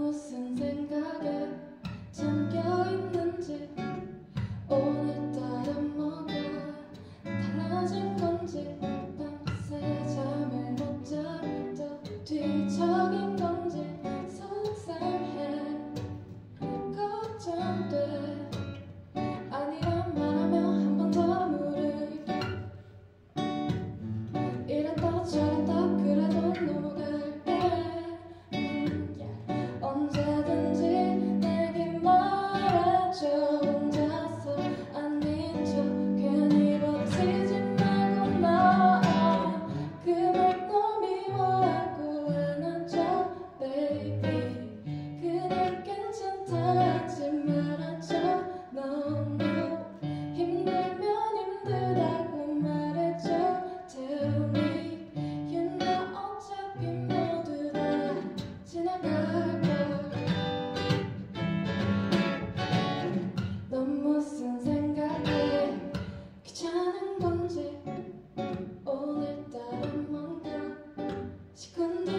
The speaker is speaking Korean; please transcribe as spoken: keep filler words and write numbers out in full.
무슨 생각에 잠겨있는지 오늘따라 뭐가 달라진 건지 밤새 잠을 못 자도 뒤척인 건지 속상해 걱정돼 아니란 말하며 한 번 더 물을게 이랬다 저랬다 그래도 넘어갈게 음, yeah. 언제든지 내게 말해줘 혼자서 아닌 척 괜히 버티지 말고 나 그만 너 미워하고 안아줘 baby 그냥 괜찮다 하지 말아줘 no no 힘들면 힘들다고 말해줘 tell me you know 어차피 모두 다 지나갈 걸 넌 무슨 생각에 귀찮은 건지 오늘따라 뭔가 시큰둥